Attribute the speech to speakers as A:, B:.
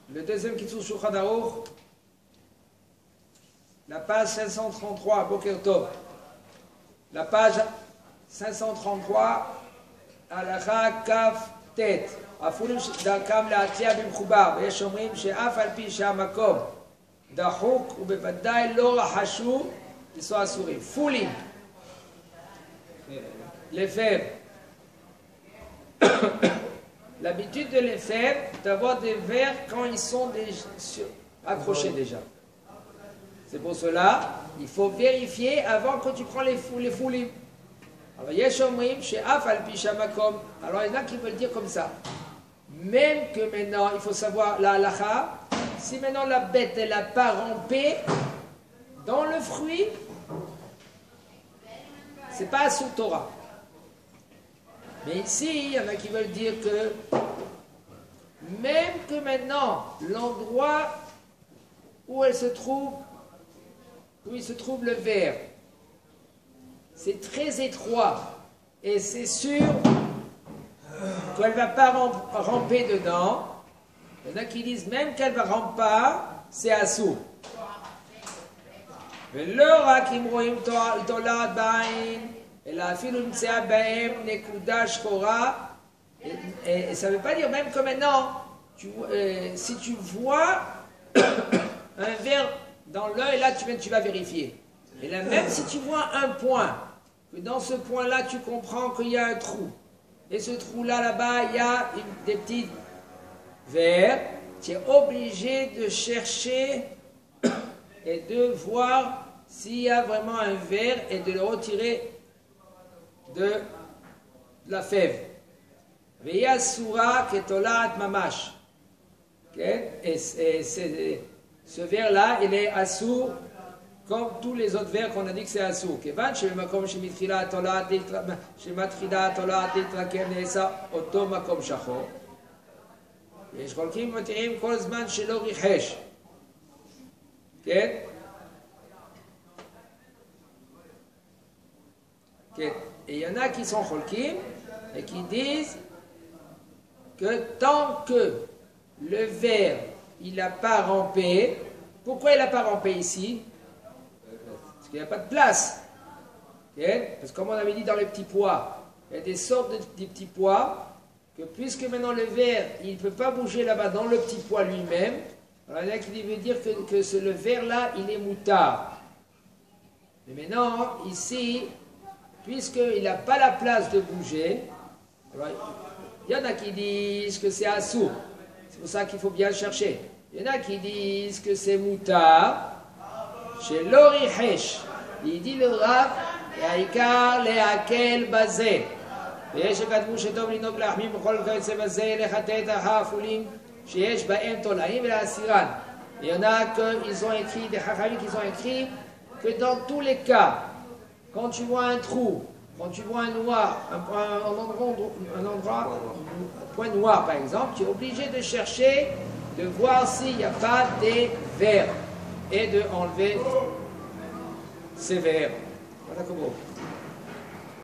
A: Le deuxième Kitzur Shulchan Aruch, la page 533, Boker Tov. La page 533, Halacha Kaf Tet. אפילו דרכם להציע במחובר, ויש אומרים שאף על פי שהמקום דחוק ובוודאי לא רחשו, לנסוע אסורים. פולים, לפאר. L'habitude de les faire, d'avoir des vers quand ils sont accrochés déjà. C'est pour cela, il faut vérifier avant que tu prends les foulim. Alors, yesh omrim she'af al pi shamakom. Alors, il y en a qui veulent dire comme ça. Même que maintenant, il faut savoir la halacha, si maintenant la bête, elle n'a pas rampé dans le fruit, c'est pas sous Torah. Mais ici, il y en a qui veulent dire que même que maintenant, l'endroit où il se trouve le ver, c'est très étroit et c'est sûr qu'elle ne va pas ramper dedans. Il y en a qui disent même qu'elle ne va ramper pas, c'est assourd. Et ça ne veut pas dire même que maintenant, si tu vois un verre dans l'œil, là tu vas vérifier. Et là, même si tu vois un point, que dans ce point-là tu comprends qu'il y a un trou, et ce trou-là, là-bas, il y a des petits verres, tu es obligé de chercher et de voir s'il y a vraiment un verre et de le retirer de la fève. Veya sura ketolat mamash. Et ce verre-là, il est assourd comme tous les autres vers qu'on a dit que c'est assourd. Kevan shemakom shemitchila tolat shematchila tolat itrakem neesa oto makom shachor. ויש חולקים ומתירים כל זמן שלא ריחש. כן? כן. Et il y en a qui sont cholkim et qui disent que tant que le verre il n'a pas rampé, pourquoi il n'a pas rampé ici? Parce qu'il n'y a pas de place. Okay? Parce que comme on avait dit dans les petits pois, il y a des sortes de petits pois, que puisque maintenant le verre, il ne peut pas bouger là-bas dans le petit pois lui-même, alors il y en a qui veut dire que le verre là, il est moutard. Mais maintenant, ici, puisqu'il n'a pas la place de bouger, alors, il y en a qui disent que c'est assourd. C'est pour ça qu'il faut bien chercher. Il y en a qui disent que c'est moutard. Chez l'orihesh, il dit le Rav, Yaikar lehakel bazé. ויש שכתבו שטוב לנהוג להחמיר בכל כיוצא בזה לחטא את החפולים שיש בהם תולעים ולהסירן. Il y en a qu'ils ont écrit, des chachamim qui ont écrit que dans tous les cas, quand tu vois un trou, quand tu vois un noir, un point noir par exemple, tu es obligé de chercher, de voir s'il n'y a pas des vers et de enlever ces vers. Voilà comment.